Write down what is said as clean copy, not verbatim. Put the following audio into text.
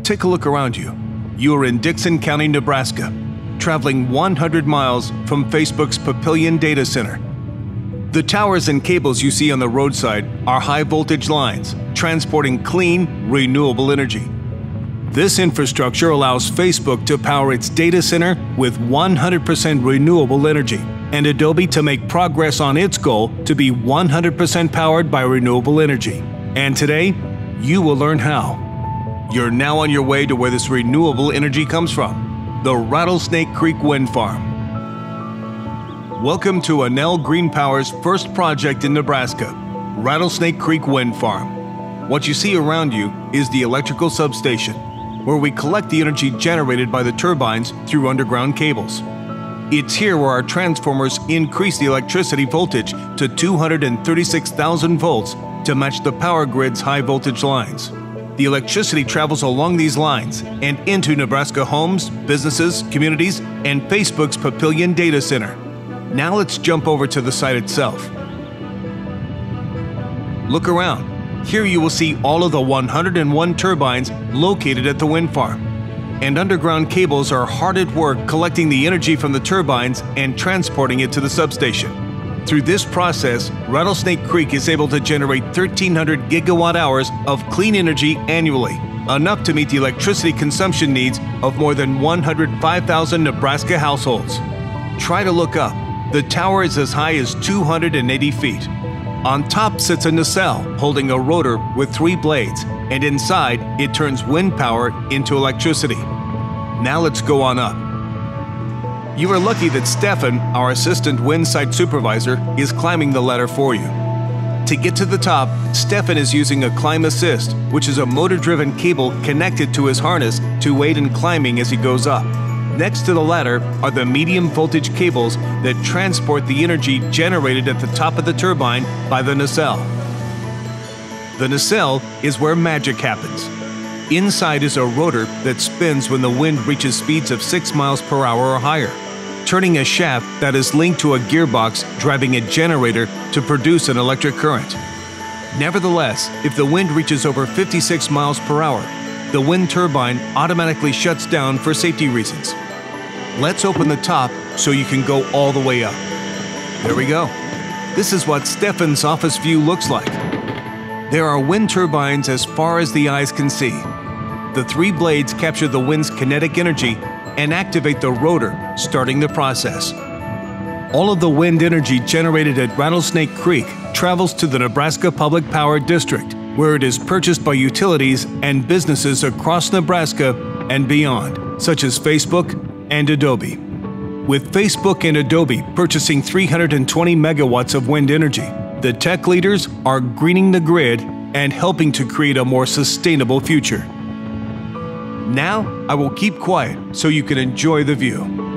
Take a look around you. You are in Dixon County, Nebraska, traveling 100 miles from Facebook's Papillion data center. The towers and cables you see on the roadside are high-voltage lines transporting clean, renewable energy. This infrastructure allows Facebook to power its data center with 100% renewable energy, and Adobe to make progress on its goal to be 100% powered by renewable energy. And today, you will learn how. You're now on your way to where this renewable energy comes from, the Rattlesnake Creek Wind Farm. Welcome to Enel Green Power's first project in Nebraska, Rattlesnake Creek Wind Farm. What you see around you is the electrical substation, where we collect the energy generated by the turbines through underground cables. It's here where our transformers increase the electricity voltage to 236,000 volts to match the power grid's high voltage lines. The electricity travels along these lines and into Nebraska homes, businesses, communities, and Facebook's Papillion data center. Now let's jump over to the site itself. Look around. Here you will see all of the 101 turbines located at the wind farm. And underground cables are hard at work collecting the energy from the turbines and transporting it to the substation. Through this process, Rattlesnake Creek is able to generate 1,300 gigawatt hours of clean energy annually, enough to meet the electricity consumption needs of more than 105,000 Nebraska households. Try to look up. The tower is as high as 280 feet. On top sits a nacelle holding a rotor with 3 blades, and inside it turns wind power into electricity. Now let's go on up. You are lucky that Stefan, our assistant wind site supervisor, is climbing the ladder for you. To get to the top, Stefan is using a climb assist, which is a motor-driven cable connected to his harness to aid in climbing as he goes up. Next to the ladder are the medium voltage cables that transport the energy generated at the top of the turbine by the nacelle. The nacelle is where magic happens. Inside is a rotor that spins when the wind reaches speeds of 6 miles per hour or higher, turning a shaft that is linked to a gearbox driving a generator to produce an electric current. Nevertheless, if the wind reaches over 56 miles per hour, the wind turbine automatically shuts down for safety reasons. Let's open the top so you can go all the way up. There we go. This is what Stefan's office view looks like. There are wind turbines as far as the eyes can see. The 3 blades capture the wind's kinetic energy and activate the rotor, starting the process. All of the wind energy generated at Rattlesnake Creek travels to the Nebraska Public Power District, where it is purchased by utilities and businesses across Nebraska and beyond, such as Facebook and Adobe. With Facebook and Adobe purchasing 320 megawatts of wind energy, the tech leaders are greening the grid and helping to create a more sustainable future. Now, I will keep quiet so you can enjoy the view.